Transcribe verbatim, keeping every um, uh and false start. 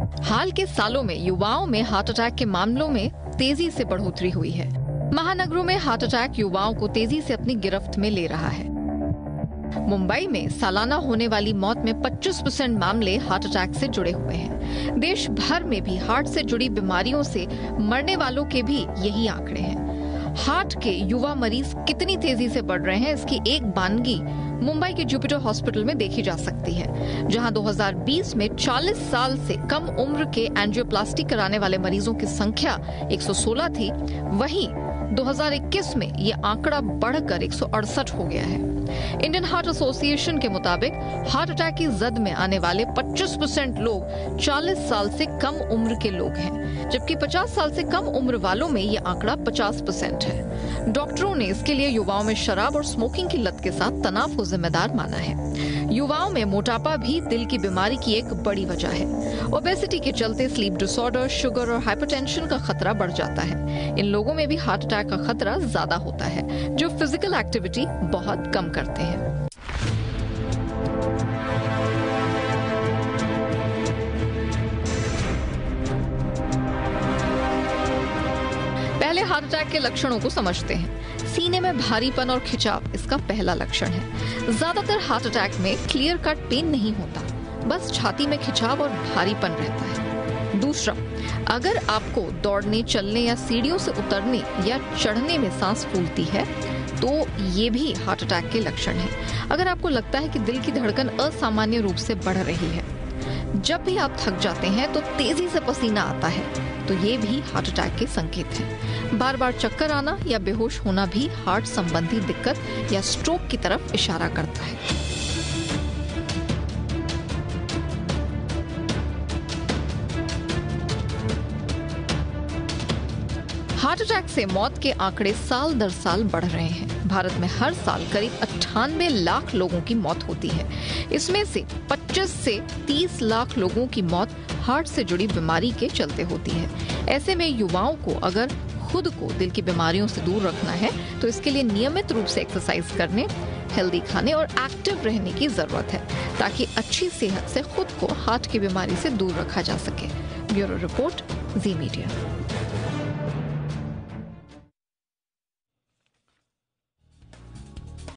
हाल के सालों में युवाओं में हार्ट अटैक के मामलों में तेजी से बढ़ोतरी हुई है। महानगरों में हार्ट अटैक युवाओं को तेजी से अपनी गिरफ्त में ले रहा है। मुंबई में सालाना होने वाली मौत में पच्चीस परसेंट मामले हार्ट अटैक से जुड़े हुए हैं। देश भर में भी हार्ट से जुड़ी बीमारियों से मरने वालों के भी यही आंकड़े हैं। हार्ट के युवा मरीज कितनी तेजी से बढ़ रहे हैं, इसकी एक बानगी मुंबई के जुपिटर हॉस्पिटल में देखी जा सकती है, जहां दो हज़ार बीस में चालीस साल से कम उम्र के एंजियोप्लास्टी कराने वाले मरीजों की संख्या एक सौ सोलह थी। वहीं दो हज़ार इक्कीस में ये आंकड़ा बढ़कर एक सौ अड़सठ हो गया है। इंडियन हार्ट एसोसिएशन के मुताबिक हार्ट अटैक की जद में आने वाले पच्चीस परसेंट लोग चालीस साल से कम उम्र के लोग हैं, जबकि पचास साल से कम उम्र वालों में ये आंकड़ा पचास परसेंट है। डॉक्टरों ने इसके लिए युवाओं में शराब और स्मोकिंग की लत के साथ तनाव को जिम्मेदार माना है। युवाओं में मोटापा भी दिल की बीमारी की एक बड़ी वजह है। ओबेसिटी के चलते स्लीप डिसऑर्डर, शुगर और हाइपरटेंशन का खतरा बढ़ जाता है। इन लोगों में भी हार्ट अटैक का खतरा ज्यादा होता है, जो फिजिकल एक्टिविटी बहुत कम करते हैं। पहले हार्ट अटैक के लक्षणों को समझते हैं। सीने में भारीपन और खिंचाव इसका पहला लक्षण है। ज्यादातर हार्ट अटैक में क्लियर कट पेन नहीं होता, बस छाती में खिंचाव और भारीपन रहता है। दूसरा, अगर आपको दौड़ने, चलने या सीढ़ियों से उतरने या चढ़ने में सांस फूलती है तो ये भी हार्ट अटैक के लक्षण है। अगर आपको लगता है कि दिल की धड़कन असामान्य रूप से बढ़ रही है, जब भी आप थक जाते हैं तो तेजी से पसीना आता है, तो ये भी हार्ट अटैक के संकेत हैं। बार बार चक्कर आना या बेहोश होना भी हार्ट संबंधी दिक्कत या स्ट्रोक की तरफ इशारा करता है। हार्ट अटैक से मौत के आंकड़े साल दर साल बढ़ रहे हैं। भारत में हर साल करीब अट्ठानवे लाख लोगों की मौत होती है। इसमें से पच्चीस से तीस लाख लोगों की मौत हार्ट से जुड़ी बीमारी के चलते होती है। ऐसे में युवाओं को अगर खुद को दिल की बीमारियों से दूर रखना है तो इसके लिए नियमित रूप से एक्सरसाइज करने, हेल्दी खाने और एक्टिव रहने की जरूरत है, ताकि अच्छी सेहत से खुद को हार्ट की बीमारी से दूर रखा जा सके। Bureau report, Zee media.